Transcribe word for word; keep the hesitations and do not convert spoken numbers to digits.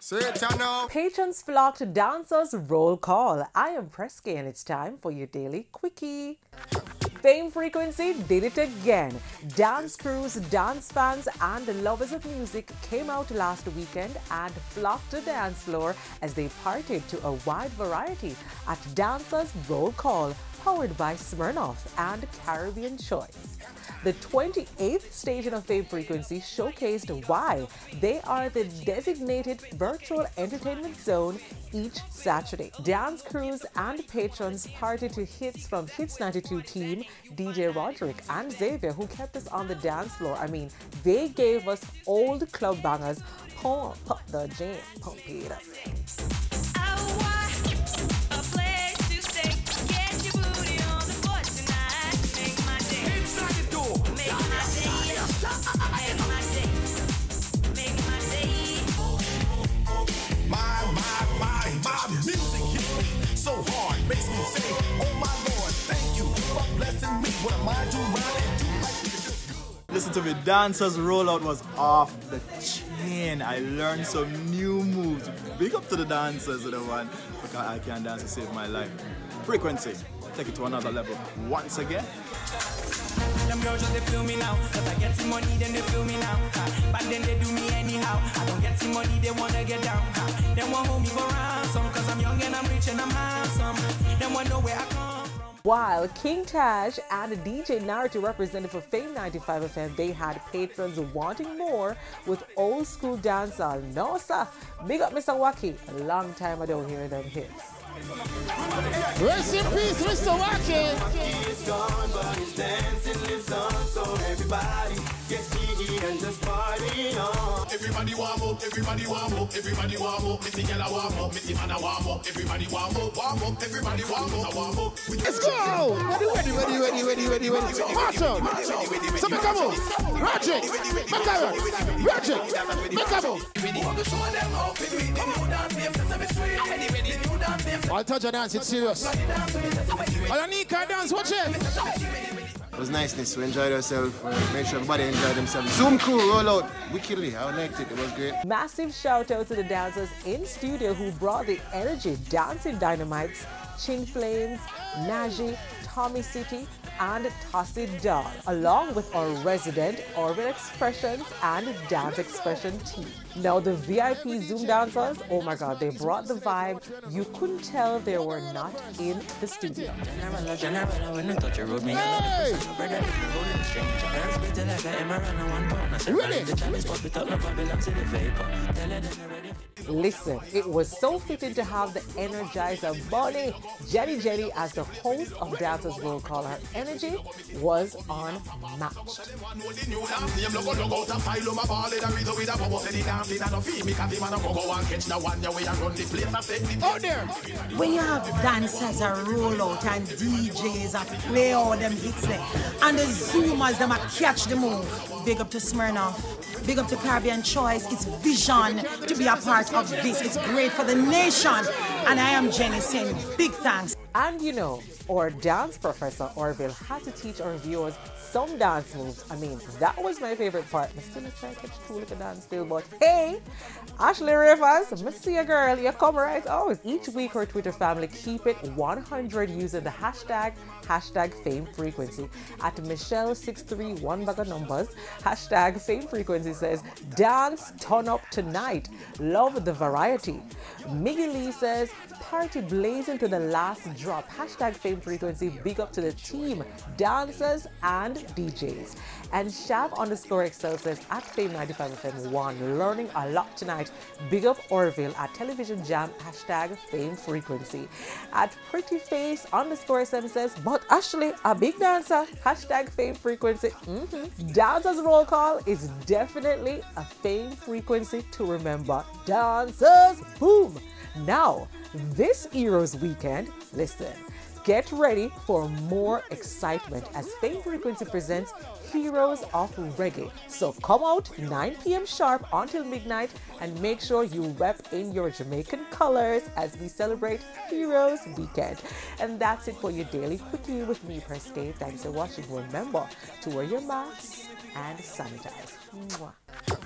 Patrons flocked to Dancers Roll Call. I am Presky and it's time for your daily quickie. Fame Frequency did it again. Dance crews, dance fans and the lovers of music came out last weekend and flocked to the dance floor as they partied to a wide variety at Dancers Roll Call, powered by Smirnoff and Caribbean Choice. The twenty-eighth station of Fame Frequency showcased why they are the designated virtual entertainment zone each Saturday. Dance crews and patrons partied to hits from Hits ninety-two team, D J Roderick and Xavier, who kept us on the dance floor. I mean, they gave us old club bangers. Pump up the jam, pump it up. Listen to me, Dancers Rollout was off the chain. I learned some new moves. Big up to the dancers, you know, man, because I can't dance to save my life. Frequency, take it to another level once again. Them girls just they feel me now, cause I get some money, then they feel me now. But then they do me anyhow. I don't get some money, they wanna get down. They want hold me for ransom, cause I'm young and I'm rich and I'm handsome. They want know where I come from. While King Taj and D J Narrative represented for Fame ninety-five F M, they had patrons wanting more with old school dancehall. No sir, big up Mister Wacky. A long time I don't hear them hits. Rest in peace, Mister Wacky. Wacky is gone, but his dancing lives on. So everybody get jiggy and just party on. Everybody warm up, everybody warm up, everybody warm up. Missy girl a warm up, Missy man a warm up. Everybody warm up, warm up, everybody warm up, warm up. Let's go! Ready, ready, ready, ready, ready, ready, ready. Awesome! So make a move. Roger! Make a move. Roger! Make a move. I'll touch a dance, it's serious. I'll need car dance, watch it. It was niceness. We enjoyed ourselves. Make sure everybody enjoyed themselves. Zoom crew, roll out. Wickedly. I liked it. It was great. Massive shout out to the dancers in studio who brought the energy. Dancing Dynamites, Chin Flames, Naji, Tommy City, and Tossie Doll, along with our resident Orville Expressions and Dance Expression team. Now the V I P Zoom dancers, oh my god, they brought the vibe. You couldn't tell they were not in the studio. Listen, it was so fitting to have the Energizer Bunny, Jenny Jenny, as the host of Dancers Roll Call. Her energy was unmatched. Out there! When you have dancers a roll out and D Js a play all them hits there, and the Zoomers them a catch the move. Big up to Smirnoff, big up to Caribbean Choice. It's vision to be a part of this. It's great for the nation. And I am Jenny saying big thanks. And you know, our dance professor Orville had to teach our viewers some dance moves. I mean, that was my favorite part. I still trying to catch two little dance still, but hey, Ashley Rivers, I see a girl, you come right out. Each week our Twitter family keep it one hundred using the hashtag, hashtag Fame Frequency. At Michelle six three one bag of numbers, hashtag Fame Frequency says, dance turn up tonight. Love the variety. Miggy Lee says, party blazing to the last drop. Hashtag Fame Frequency, big up to the team, dancers and D Js. And Shav underscore Excel says, at Fame ninety-five F M one, learning a lot tonight. Big up Orville at Television Jam, hashtag Fame Frequency. At Prettyface underscore S M says, but Ashley, a big dancer, hashtag Fame Frequency. Mm-hmm. Dancers Roll Call is definitely a Fame Frequency to remember. Dancers, boom! Now, this Heroes weekend, listen, get ready for more excitement as Fame Frequency presents Heroes of Reggae. So come out nine p m sharp until midnight and make sure you rep in your Jamaican colors as we celebrate Heroes Weekend. And that's it for your daily quickie with me, Presky. Thanks for watching. Remember to wear your mask and sanitize. Mwah.